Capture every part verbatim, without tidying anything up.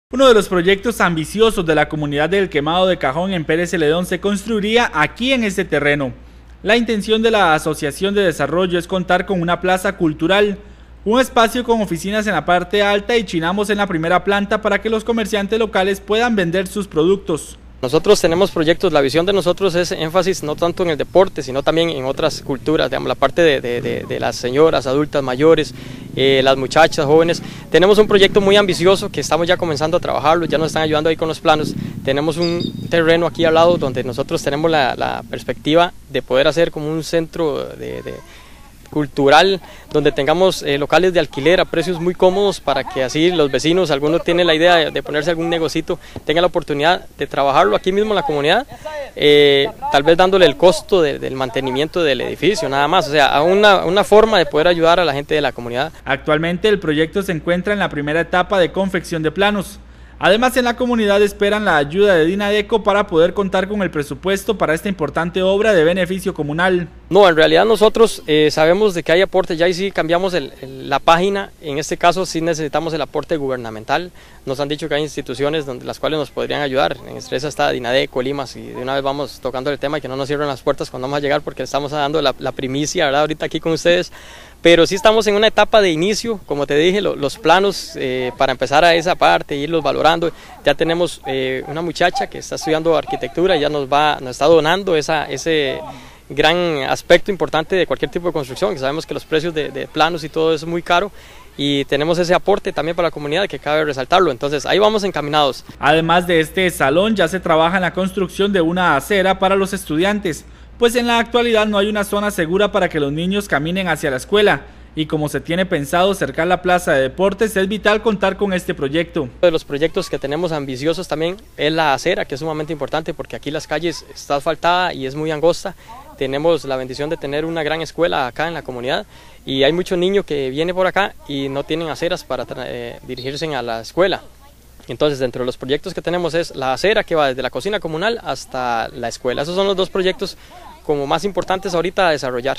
Uno de los proyectos ambiciosos de la comunidad del Quemado de Cajón en Pérez Celedón se construiría aquí en este terreno. La intención de la Asociación de Desarrollo es contar con una plaza cultural, un espacio con oficinas en la parte alta y chinamos en la primera planta para que los comerciantes locales puedan vender sus productos. Nosotros tenemos proyectos, la visión de nosotros es énfasis no tanto en el deporte, sino también en otras culturas, digamos, la parte de, de, de, de las señoras, adultas, mayores, eh, las muchachas, jóvenes. Tenemos un proyecto muy ambicioso que estamos ya comenzando a trabajarlo, ya nos están ayudando ahí con los planos. Tenemos un terreno aquí al lado donde nosotros tenemos la, la perspectiva de poder hacer como un centro de, de cultural, donde tengamos eh, locales de alquiler a precios muy cómodos para que así los vecinos, algunos tienen la idea de, de ponerse algún negocito, tengan la oportunidad de trabajarlo aquí mismo en la comunidad, eh, tal vez dándole el costo de, del mantenimiento del edificio, nada más, o sea, a una, una forma de poder ayudar a la gente de la comunidad. Actualmente el proyecto se encuentra en la primera etapa de confección de planos. Además, en la comunidad esperan la ayuda de Dinadeco para poder contar con el presupuesto para esta importante obra de beneficio comunal. No, en realidad nosotros eh, sabemos de que hay aporte, ya y sí cambiamos el, el, la página, en este caso sí necesitamos el aporte gubernamental. Nos han dicho que hay instituciones donde las cuales nos podrían ayudar, en Estresa está Dinadeco, Limas, y de una vez vamos tocando el tema y que no nos cierren las puertas cuando vamos a llegar porque estamos dando la, la primicia, ¿verdad? Ahorita aquí con ustedes. Pero sí estamos en una etapa de inicio, como te dije, lo, los planos eh, para empezar a esa parte, irlos valorando. Ya tenemos eh, una muchacha que está estudiando arquitectura y ya nos, va, nos está donando esa, ese gran aspecto importante de cualquier tipo de construcción, que sabemos que los precios de, de planos y todo eso es muy caro, y tenemos ese aporte también para la comunidad que cabe resaltarlo, entonces ahí vamos encaminados. Además de este salón, ya se trabaja en la construcción de una acera para los estudiantes, pues en la actualidad no hay una zona segura para que los niños caminen hacia la escuela, y como se tiene pensado cercar la plaza de deportes, es vital contar con este proyecto. Uno de los proyectos que tenemos ambiciosos también es la acera, que es sumamente importante porque aquí las calles está asfaltada y es muy angosta. Tenemos la bendición de tener una gran escuela acá en la comunidad y hay muchos niños que vienen por acá y no tienen aceras para eh, dirigirse a la escuela. Entonces, dentro de los proyectos que tenemos es la acera que va desde la cocina comunal hasta la escuela. Esos son los dos proyectos como más importantes ahorita a desarrollar.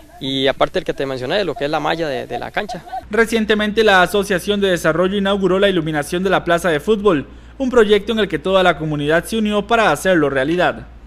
Y aparte el que te mencioné, lo que es la malla de, de la cancha. Recientemente la Asociación de Desarrollo inauguró la iluminación de la plaza de fútbol, un proyecto en el que toda la comunidad se unió para hacerlo realidad.